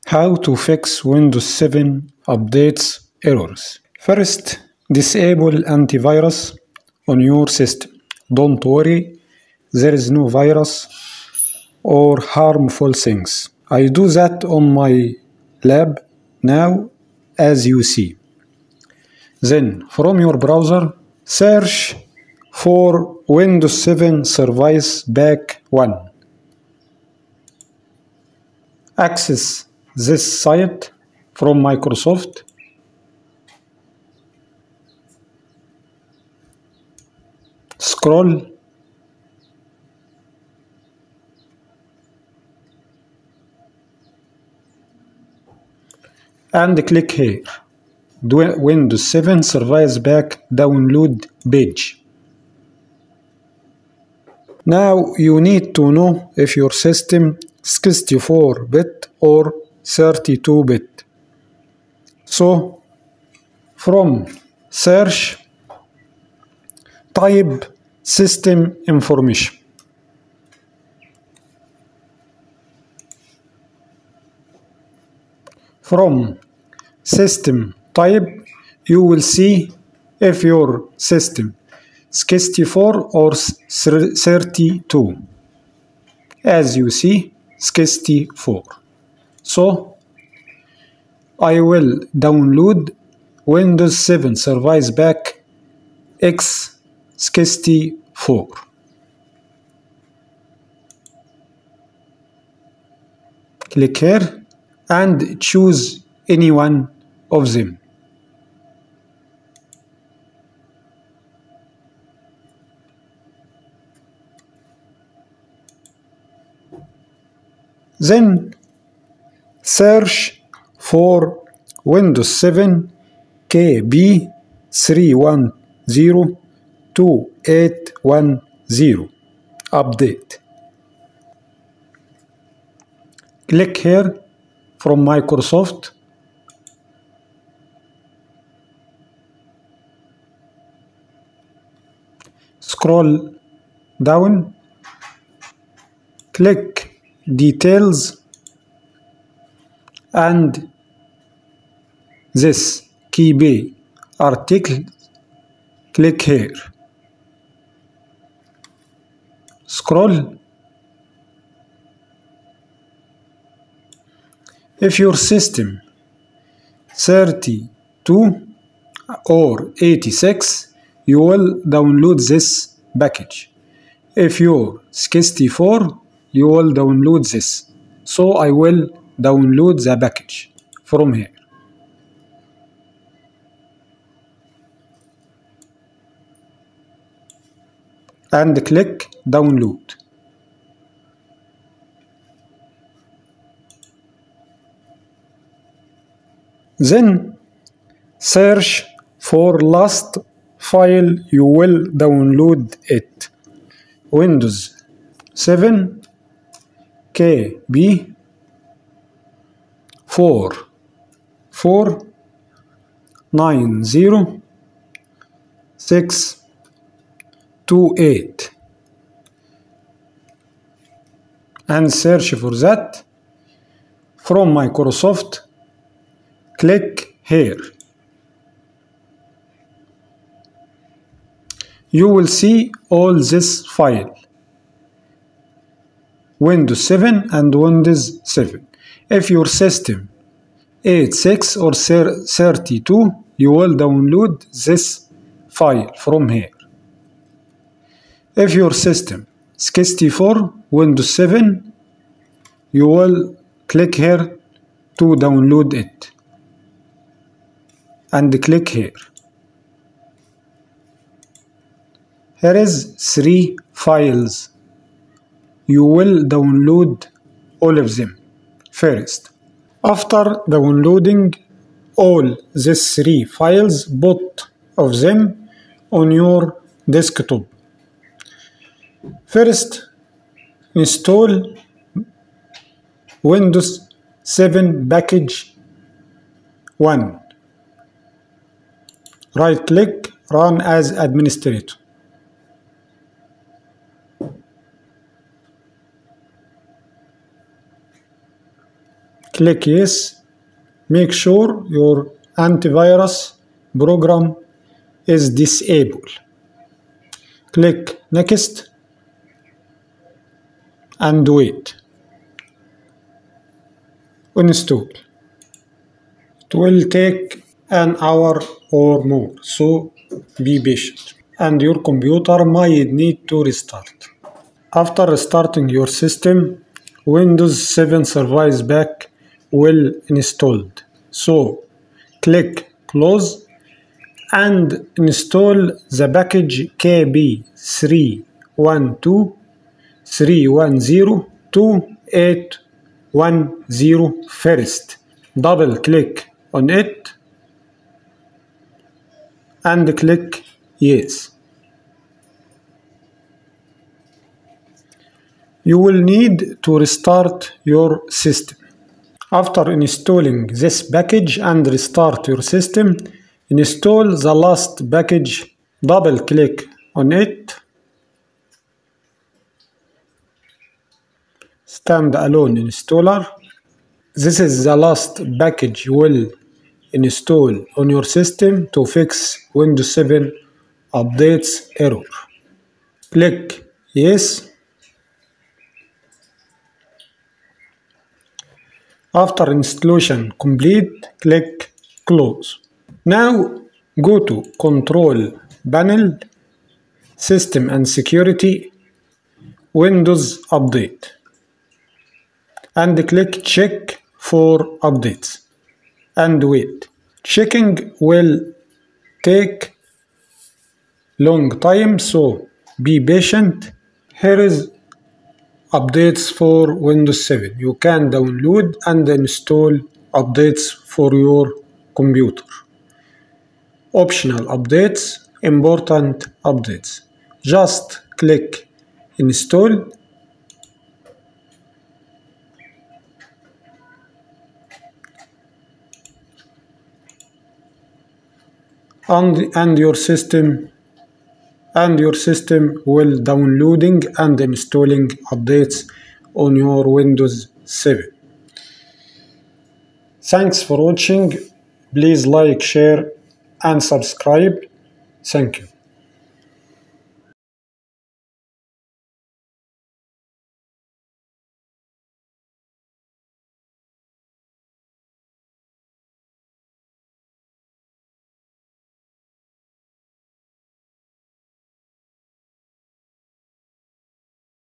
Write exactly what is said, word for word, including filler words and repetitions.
How to fix Windows seven updates errors. First, disable antivirus on your system. Don't worry, there is no virus or harmful things. I do that on my lab now, as you see. Then, from your browser, search for Windows seven Service Pack one. Access this site from Microsoft. Scroll and click here. Windows seven Service Pack download page. Now you need to know if your system sixty-four bit or thirty-two bit. So from search, type system information. From system type, you will see if your system sixty-four or thirty-two. As you see, sixty-four. So I will download Windows seven Service Pack X sixty-four. Click here and choose any one of them. Then search for Windows seven K B three one zero two eight one zero update. Click here from Microsoft. Scroll down. Click Details and this key article. Click here. Scroll. If your system thirty-two or eighty-six, you will download this package. If you're sixty-four, you will download this. So I will download the package from here. And click download. Then search for last file you will download it. Windows seven K B four four nine zero six two eight and search for that from Microsoft. Click here. You will see all this file, Windows seven and Windows seven. If your system eighty-six or thirty-two, you will download this file from here. If your system sixty-four, Windows seven, you will click here to download it. And click here. Here is three files. You will download all of them first. After downloading all these three files, both of them on your desktop. First, install Windows seven Package one. Right click, run as administrator. click yes. Make sure your antivirus program is disabled. Click next and wait. Install. It will take an hour or more, so be patient. And your computer might need to restart. After restarting your system, Windows seven Service Pack will installed. So click close and install the package K B three one two three one zero two eight one zero first. Double click on it and click yes. You will need to restart your system. After installing this package and restart your system, install the last package. Double click on it. Standalone installer. This is the last package you will install on your system to fix Windows seven updates error. Click yes. After installation complete, click close. Now go to Control Panel, System and Security, Windows Update, and click check for updates and wait. Checking will take long time, so be patient. Here is updates for Windows seven. You can download and install updates for your computer. Optional updates, important updates. Just click install. And, and your system and your system will downloading and installing updates on your Windows seven. Thanks for watching. Please like, share and subscribe. Thank you.